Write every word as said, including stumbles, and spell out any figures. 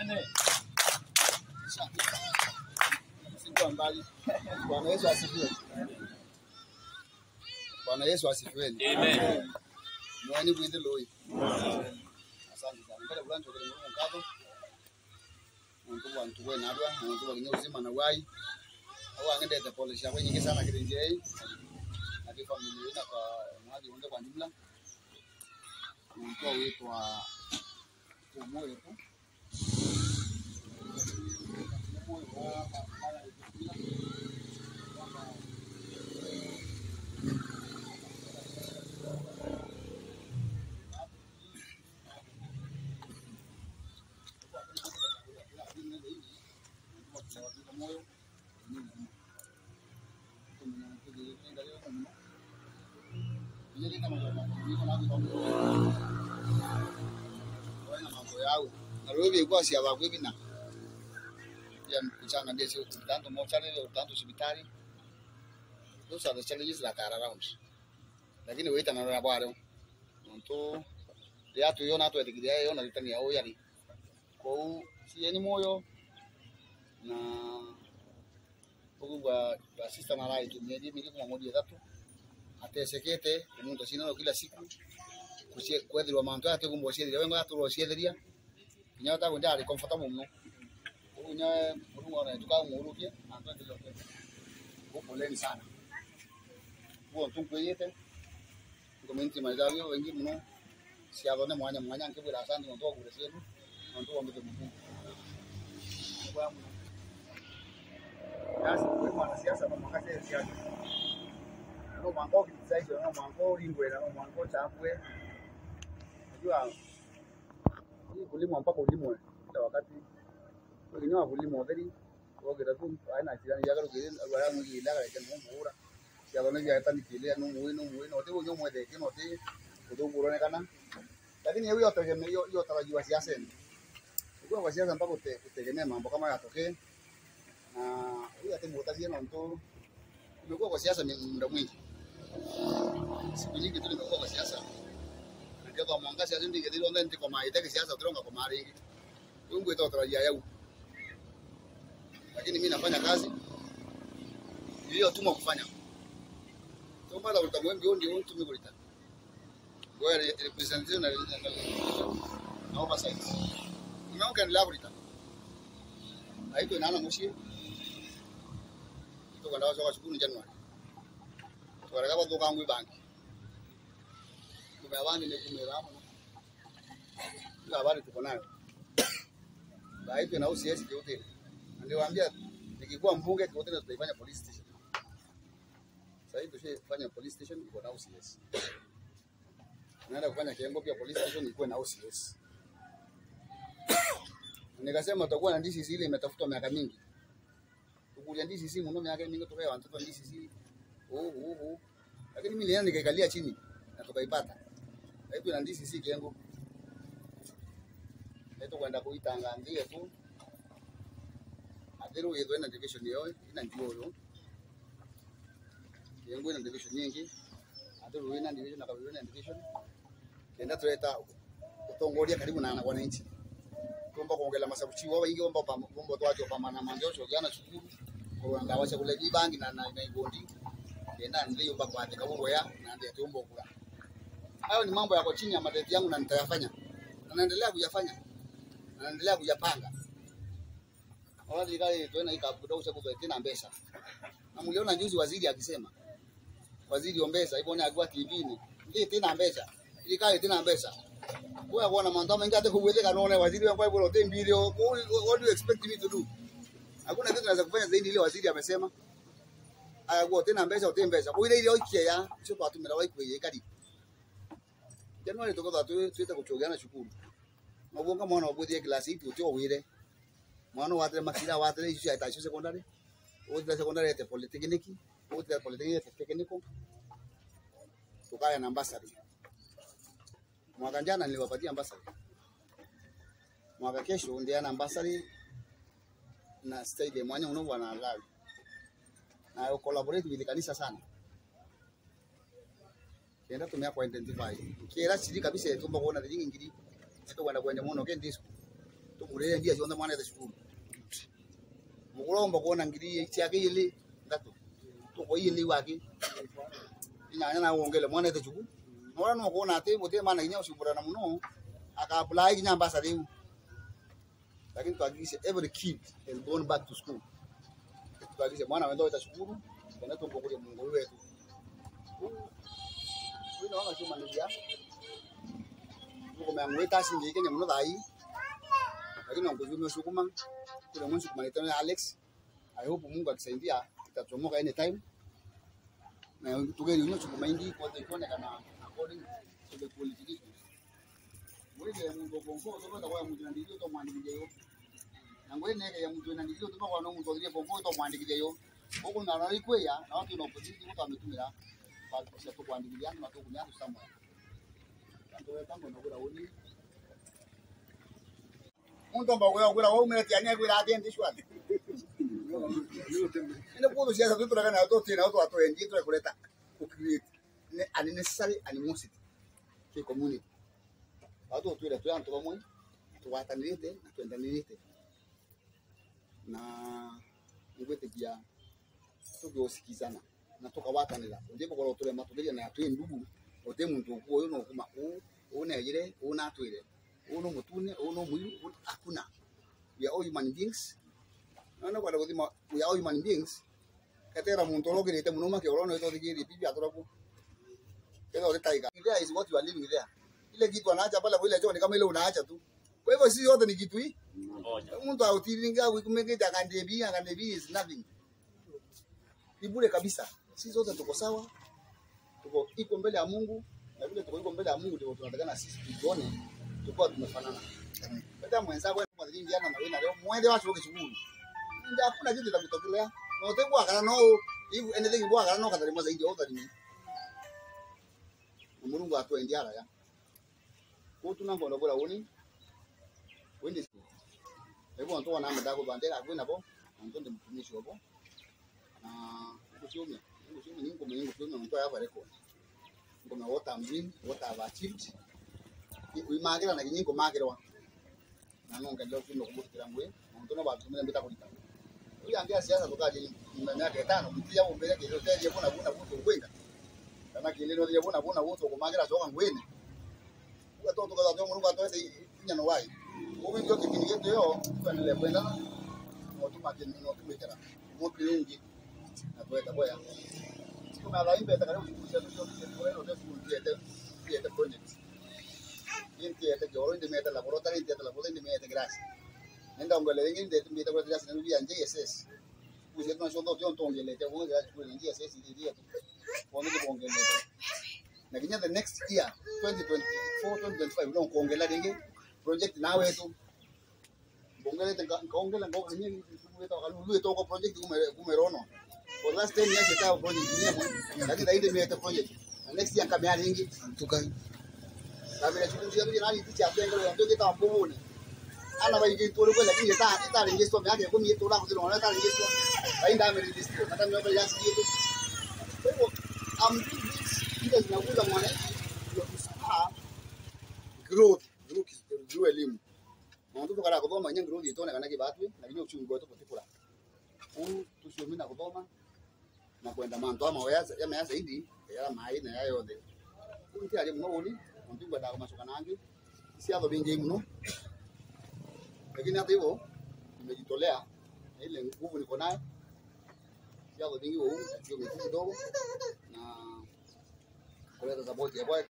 Amen. Sikuwa mbali. Bwana Yesu asifiwe. Bwana Yesu asifiwe. Amen. Mwani bwinde loyi. Asante sana. Mbele bulanjo kile mungu ngabo. Mungu wantu we nadwa, mungu wa uzima na wai. Au angende te polish yako nyingi sana kile njei. Na kwa familia na kwa mwadi wende kwa jumla. Mungu wetu wa moyo tu. Narubi kwa si aba kwibina ya kuchanga ndio sio tanto mochale tanto hospitali those are the challenges that are around lakini weita na roho bado mtu ya tu yona tu etikidia yona litani yao yari kwa si ni moyo na kwa kwa sister na rai tu mimi mimi kwa mmoja tatu atesekete umuntu sina kila siku kusie kwedhirwa manto ate kumboshia ile wengo atu roshia nyata kwenda ali comfortable mno unya mungu ana tuka murukie ando ndilo kwa poleni sana kwa tungu yete komenti mazao wengi mno si abone mwanya mwanya nkibira asante ndo kule senu ndo wambe mungu kwa mno basi kwa mwana siasa kwa makate siasa no mango kizaidi no mango lingwe no mango chapwe unajua kulima mpaka ulimo kila wakati wengine wa kulima very wogera tu aina jirani yagalo kile alwala mwingi ilaga kana muura ya bana ya tani kile no muino muino te unyo mwede kino te kudungurone kana lakini hiyo yote hiyo hiyo tarajiwa siasa ni kwa kwa siasa mpaka utegemea mambo kama yatokee na hiyo ate mutazie na mtu umekuwa kwa siasa muda mwingi siku nyingi tu nimekuwa kwa siasa ndio kwa mwangaza ndio ndio ndio ndio kwa maida kwa siasa turonga kwa mari Mungu ito tarajia yao lakini mimi nafanya kazi hiyo tuma kufanya tuma la utamwengi ndio ndio tumegulita kwa representation na na oversight unaona la kulita haito nana mushi to kwa dawa kwa shukuru Januari kwa ragaba to kangwe banki abandi ne kumera ndio habari tuko nayo baadhi na usiesi yote niliwaambia nikikuwa mbunge yote tutaifanya police station sasa hivi tushafanya police station iko na usiesi naenda kufanya kiengo pia police station iko na usiesi nikasema tutakuwa na D C C ile imetafutwa miaka mingi ukuja D C C mno miaka mingi tukae watoto D C C oh oh oh lakini mimi nilienda nikaikalia chini na tukaipata hapo na D C C kiengo eto kwenda kuitanga ndie tu adero yedo na division yao ina ndio yo kiengo ina division nyingi adero ina division na kabila ina division kenda tuleta utongolia karibu na wananchi kuomba kuongela masabuchi wao ingi omba pombo twacho kama na manjocho jana shukuru kwa ngawacha kule jibangi na na igondi kenda ndio mba kwa kabungo ya na ndio tumbo kula hayo ni mambo yako chini ya madeti yangu na nitayafanya na naendelea kuyafanya na naendelea kuyapanga wala dikali tuena ikabuda ushakuwa tena mbesa na mliona juzi waziri akisema waziri ombesa ipo ni agwa T V ni ndio tena mbesa dikali tena mbesa wewe kuona mambo mengi hata kuweze kanone waziri wangu ipo lote mbili what do you expect me to do hakuna kitu naweza kufanya zaidi ile waziri amesema agwa tena mbesa utembesa kwa ile ile okia sio kwa tumela wai kwa kadi Januari tuko tu tuita kuchogana shukuru mabonga mwana wabudie class hii utio wire mwana watre makira watre isu ya taisho secondary oda secondary ya polytechnic oda polytechnic ya technical tukaya na ambassador mwaka jana niliwapatia ambassador mwaka kesho ndio na ambassador na state mwanya unovu wana lawi na collaborate with kanisa sana kenda tumia kwa identify kila chiri kabisa tumba kuona nyingi ngiri sito kwenda kwenda muno kendi disco ule ndia jonda mwana ya shukuru mukulomba kuona ngiri ichi yake ile ndatu tuko ile wake ina na uongele mwana ya shukuru mwana no kuona ate bote maana inya ushubura na muno aka apply kinya ambasa leo lakini tuagishe every kid is going back to school tuagishe mwana wendo itashukuru na tupokuja Mungu wetu wino wana chuma ndia Mungu amemwita singi Kenya muno dai lakini ngozuni sukuma kuna mwanzo kumaleta Alex I hope Mungu akisaidia itachomoka anytime na tugeni unyo sukuma ingi kwa tekone kana according to the qualifications wewe Mungu bongo toka kwa mtu ndio to mwandikije yo na ngwe neke ya mtu ndio to kwa no mtu ndio bongo to mwandikije yo huko na nani kweya na watu na opportunity mtu ametumira kwa sababu kuandikija na watu kunya somewhere ndio kama ndio uni Unto mbawe ogura wo mete anya gwira atendi shwati. Ina pudo sia tu traga na to tina to ato enji to kuleta ku create ne unnecessary animosity ke community. Ato tu ile tu anto bamwe tu watanirite na tuendanirite. Na ngwete kia to byosikizana na toka watanira. Ndipo kwa tule matugeria na atu ndugu ote muntu ko yo no kuma u una yire una tuire. Uno mutune uno muyu hakuna we are all human beings no kwa sababu we are all human beings katera muntu logere muno make orono ito dikiri pipi atoroku kero de taiga there is what you are living there ile kitu anaacha pala ile choni kama ile unaacha tu kwa hivyo sisi wote ni kitu hii mtu autiringa wikumeke takandebi akandebi is nothing ibure kabisa sisi wote tuko sawa tuko iko mbele ya Mungu na vile tuko iko mbele ya Mungu ndio tunatakana sisi tuone tuko tumefanana. Hata mwenzako kwa nini jana na wewe na leo mwende watu wote shukuru. Ndio hakuna kitu kitakutokea. Na utakuwa kana no if anything bwa kana no kadari mwa zaidi au kadari. Mungu atuendea ya. Kwa tunango ndogola uni. Wende. Hebu ntoa na mdako bandera kwenda hapo. Ntonde mtumishi hapo. Na kuchumi. Kuchumi ni ngoma nyingi kwa mtoa hapa record. Ngoma wota mjini, wota achieved. Imagira na kinyingo magirwa na nonga leo tuno kumutira ngwe muntu no batu mbita kulita uya angia siasa tokaje mmenya ke tano mtia umbele ke yote ye bona bona buto kwenda kana kile no ye bona bona buto kumagira soka ngwene uya to to ka to mungu atoe inya no wai ubi ndio kipindi yetu yo tuendelee kwenda no tumakeni no tumetera moto nyingi na tueta boya siku na laimbe takaribu kushia tu kwa hiyo ndio tuliete tuliete project Inti ete joro indi meta laboratory inti ete laboratory indi meta grasi. Nenda ongele ingi indi meta kwa grasi ndu ya J S S. Uzi tuna shondo tion tongele te kwa grasi kwa J S S indi dia. Kwa nini kuongele? Na kinya the next year twenty twenty-four twenty twenty-five ndio kuongela dingi project nawe tu. Bongele te kaongela ngo kinyi kumeta kalulu to ko project kumerono. For last ten years ita project ni lakini indi meta project. Next year kamera dingi tukai Kabila chukuzi mimi nani ticha benga leo ndio kita mbuni ana baigi tole kwa lakini ita ita register yake kumi yetu la kuzino na ita register bainda ame register hata mimi bali yasi yetu kwa hivyo am ndio zinakuza mwananchi ndio kusapa growth growth ndio elimu na ndio kana kudoma nyingi growth itone kana kibatu na kinyo uchumi wetu kutikula huu tusiomina na kudoma na kwenda manto ama yaza ya yaza idi ya mai na yayo de kunti ali mwoni Mtu baada masuka nangi si hapo bingi mno lakini hata hivyo nimejitolea ile nguvu niko nayo si hapo bingi wao ndio kidogo na kuleta support ya